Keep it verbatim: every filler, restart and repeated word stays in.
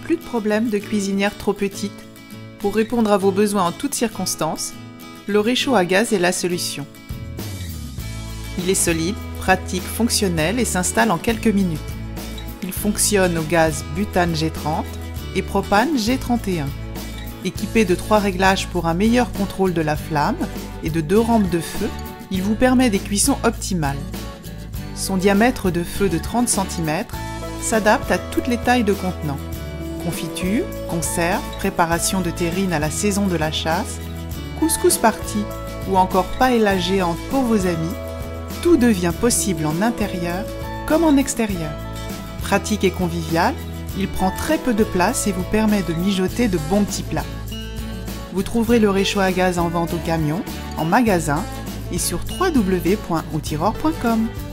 plus de problème de cuisinière trop petite. Pour répondre à vos besoins en toutes circonstances, le réchaud à gaz est la solution. Il est solide, pratique, fonctionnel et s'installe en quelques minutes. Il fonctionne au gaz butane G trente et propane G trente et un. Équipé de trois réglages pour un meilleur contrôle de la flamme et de deux rampes de feu, il vous permet des cuissons optimales. Son diamètre de feu de trente centimètres s'adapte à toutes les tailles de contenants. Confiture, conserve, préparation de terrine à la saison de la chasse, couscous party ou encore paella géante pour vos amis, tout devient possible en intérieur comme en extérieur. Pratique et convivial, il prend très peu de place et vous permet de mijoter de bons petits plats. Vous trouverez le réchaud à gaz en vente au camion, en magasin et sur w w w point outiror point com.